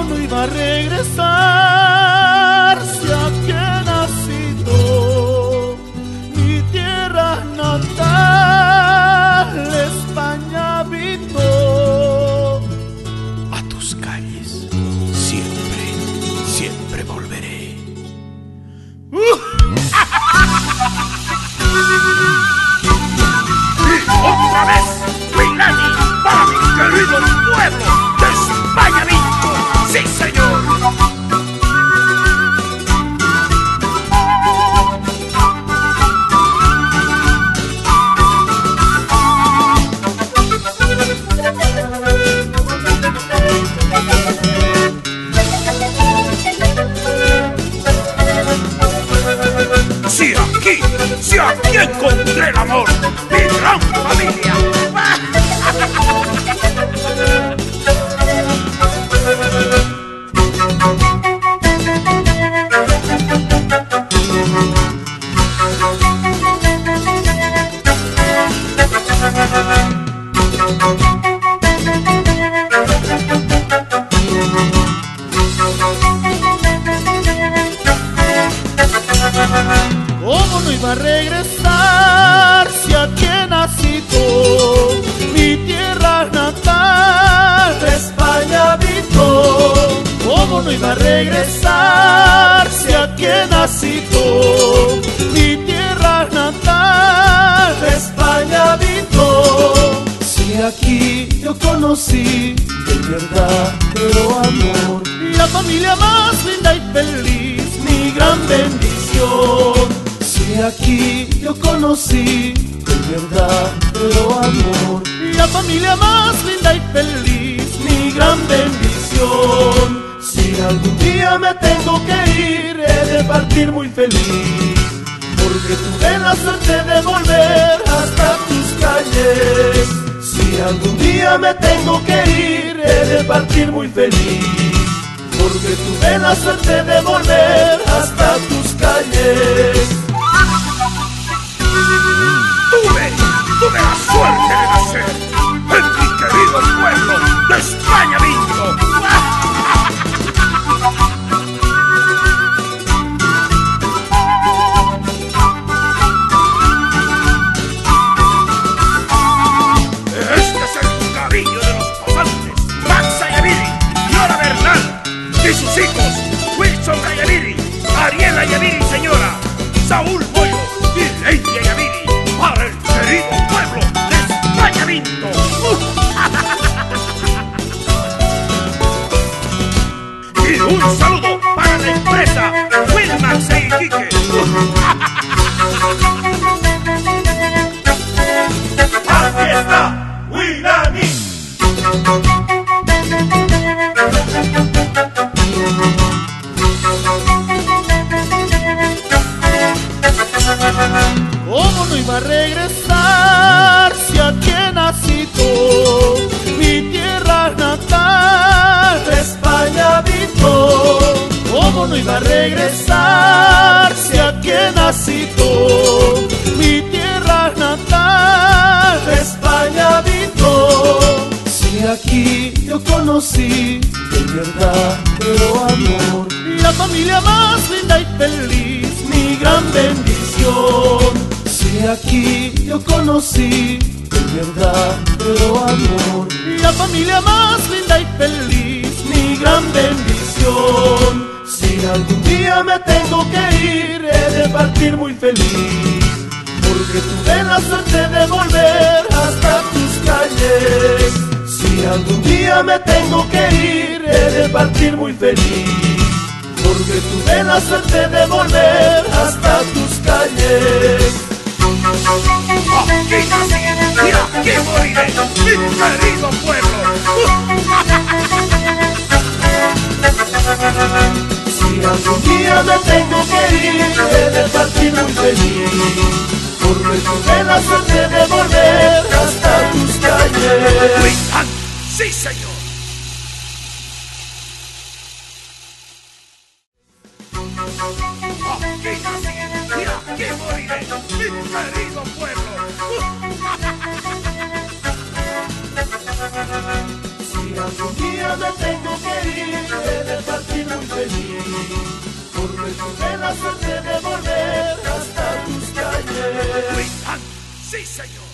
no iba a regresar si aquí he nacido? Mi tierra natal, España habito. A tus calles siempre, siempre volveré. Y otra vez, Huilani, para mi querido pueblo de España Vinto. ¡Sí, señor! Si aquí encontré el amor, mi gran familia. ¿Cómo no iba a regresar si aquí he nacido? Mi tierra natal, España habito. ¿Cómo no iba a regresar si aquí he nacido? Mi tierra natal, España habito. Si aquí yo conocí el verdadero amor, la familia más linda y feliz, mi gran bendición. Si aquí yo conocí el verdadero amor, la familia más linda y feliz, mi gran bendición. Si algún día me tengo que ir, he de partir muy feliz, porque tuve la suerte de volver hasta tus calles. Si algún día me tengo que ir, he de partir muy feliz, porque tuve la suerte de volver hasta tus calles. Tuve la suerte de nacer en mi querido pueblo de España Vinto. Este es el cariño de los pasantes, Maxa y Yaviri, Yora Bernal y sus hijos, Wilson Yaviri, Ariela Yaviri, señora, Saúl Moyo y Lady Yaviri, para el querido pueblo de España Vinto. Y un saludo para la empresa Wilmax y Quique. Aquí está Huilani. ¿Cómo no iba a regresar si aquí he nacido? Mi tierra natal, España habito. ¿Cómo no iba a regresar si aquí he nacido? Mi tierra natal, España habito. Si aquí yo conocí el verdadero amor, la familia más linda y feliz, mi gran bendición. Si aquí yo conocí el verdadero amor, la familia más linda y feliz, mi gran bendición. Si algún día me tengo que ir, he de partir muy feliz, porque tuve la suerte de volver hasta tus calles. Si algún día me tengo que ir, he de partir muy feliz, porque tuve la suerte de volver hasta tus calles. Aquí nací y aquí moriré, mi querido pueblo. Si algún día me tengo que ir, he de partir muy feliz, porque tuve la suerte de volver hasta tus calles. Huilani, sí, señor. Aquí nací y aquí moriré, mi querido pueblo. Si algún día día me tengo que ir, he de partir muy feliz, porque tuve la suerte de volver hasta tus calles. ¡Sí, señor!